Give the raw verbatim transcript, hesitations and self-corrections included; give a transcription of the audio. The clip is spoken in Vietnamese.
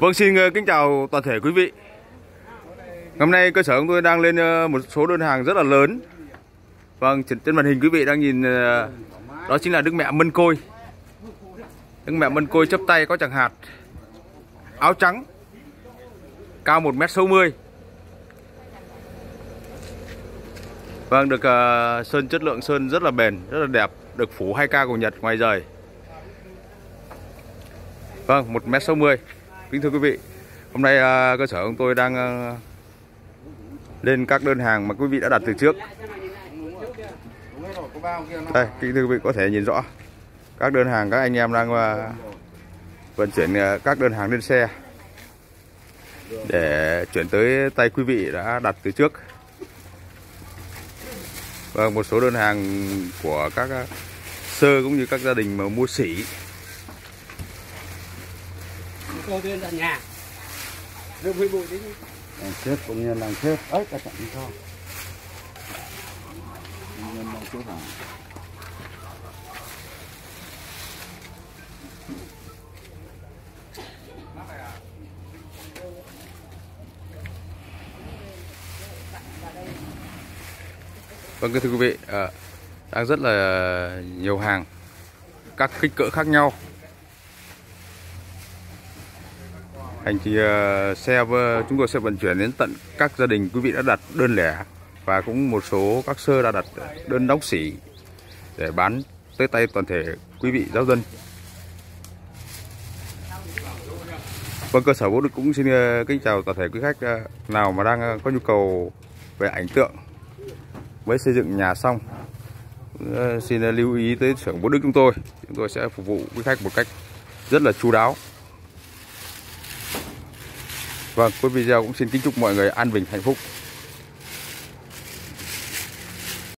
Vâng, xin kính chào toàn thể quý vị. Hôm nay cơ sở của tôi đang lên một số đơn hàng rất là lớn. Vâng, trên màn hình quý vị đang nhìn đó chính là Đức Mẹ Mân Côi. Đức Mẹ Mân Côi chấp tay có chẳng hạt, áo trắng, cao một mét sáu mươi. Vâng, được uh, sơn chất lượng sơn rất là bền, rất là đẹp, được phủ hai K của Nhật ngoài rời. Vâng, một mét sáu mươi. Kính thưa quý vị, hôm nay uh, cơ sở của tôi đang uh, lên các đơn hàng mà quý vị đã đặt từ trước. Đây, kính thưa quý vị có thể nhìn rõ các đơn hàng các anh em đang uh, vận chuyển uh, các đơn hàng lên xe để chuyển tới tay quý vị đã đặt từ trước. Vâng, một số đơn hàng của các uh, sơ cũng như các gia đình mà mua sỉ. Cô bên ở nhà đừng huy bụi đi làm xếp cũng như làm xếp ấy cả chẳng sao nhân làm chỗ hàng. Vâng, thưa quý vị, à, đang rất là nhiều hàng các kích cỡ khác nhau. Hành thì uh, xe uh, chúng tôi sẽ vận chuyển đến tận các gia đình quý vị đã đặt đơn lẻ và cũng một số các sơ đã đặt đơn đóng sỉ để bán tới tay toàn thể quý vị giáo dân. Vâng, cơ sở Vũ Đức cũng xin uh, kính chào toàn thể quý khách uh, nào mà đang uh, có nhu cầu về ảnh tượng với xây dựng nhà xong, uh, xin uh, lưu ý tới xưởng Vũ Đức chúng tôi. Chúng tôi sẽ phục vụ quý khách một cách rất là chu đáo. Vâng, cuối video cũng xin kính chúc mọi người an bình hạnh phúc.